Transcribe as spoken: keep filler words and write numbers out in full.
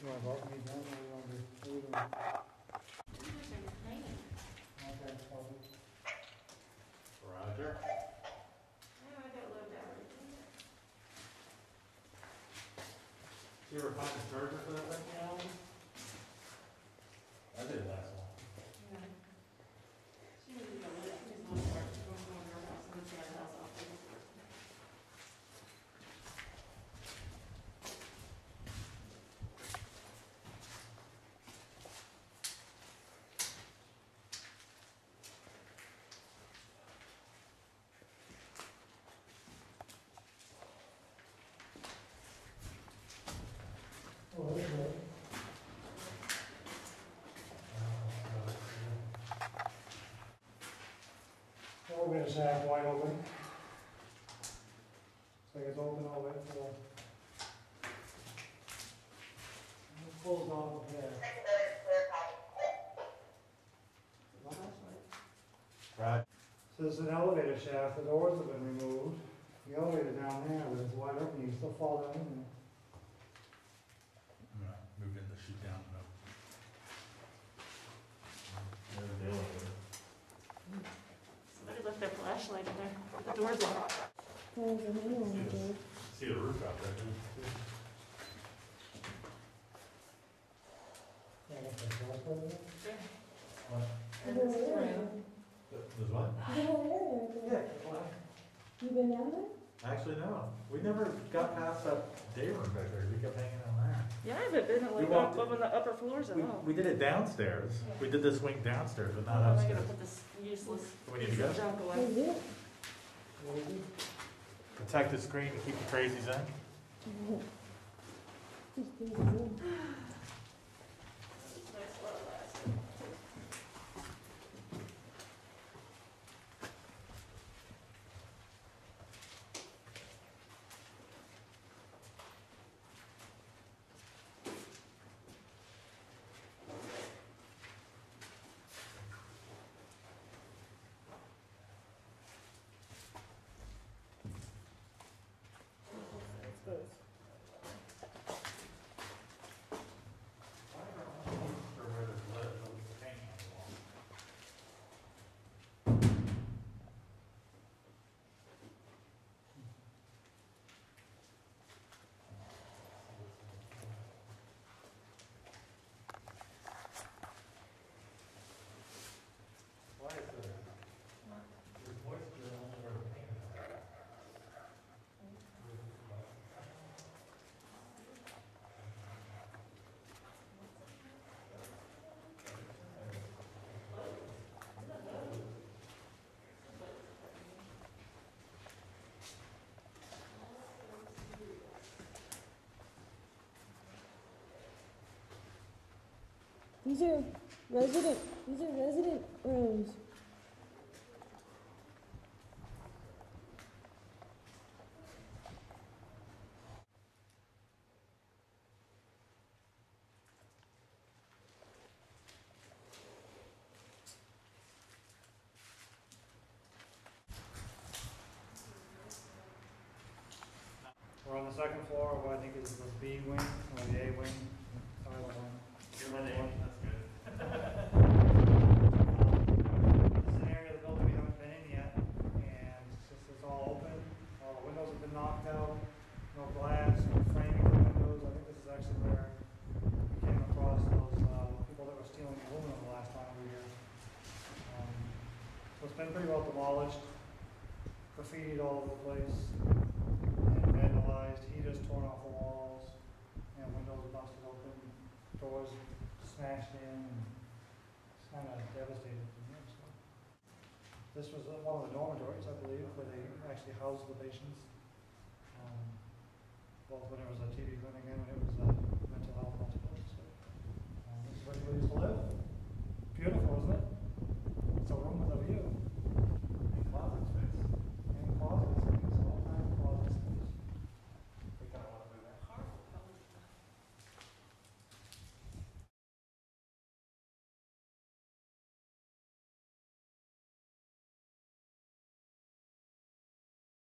You want to vote me down or you want to do it? Okay, copy. Roger. Yeah, I got low down. You ever find a charger for that thing, Alan? I did last one. Yeah. She was in the list, she's not part, she's going to go in her house and she had a house off. Oh, that's good. Elevator shaft wide open. Looks like it's open all the way to the. It pulls off here. Right. So this is an elevator shaft, the doors have been removed. The elevator down there, but it's wide open, you can still fall down in there. I'm gonna move in the shoot down though. There's the elevator. Somebody left their flashlight in there, the door's locked. There's a new one, See the- dude. See the roof out there, too. Yeah, that's the door over there. What? And this is room. There's what? There's a whole area there. You been down there? Actually, no. We never got past that day room back there. We kept hanging out there. Yeah, I haven't been We like walked- up on the upper floors at We, all. we did it downstairs. We did this wing downstairs, but How not am I gonna upstairs. put this useless We need to piece go. of junk Hey, away? you. What is it? Protect the screen and keep the crazies in. Just do it. It's nice while it lasts. Why is there? There's moisture only where the paint is at. These are resident, these are resident rooms. We're on the second floor of what I think is the B wing, or the A wing, Tyler one. Give my name, that's good. This is an area of the building we haven't been in yet, and it's just, it's all open, all the windows have been knocked out, no glass, no framing for windows. I think this is actually where we came across those, uh, people that were stealing aluminum the last time we were here. Um, So it's been pretty well demolished, graffitied all over the place, and vandalized, heaters torn off the walls, and windows busted open, doors smashed in, and it's kind of devastated from here. So. This was uh, one of the dormitories, I believe, where they actually housed the patients. Um, both when it was a T V clinic and when it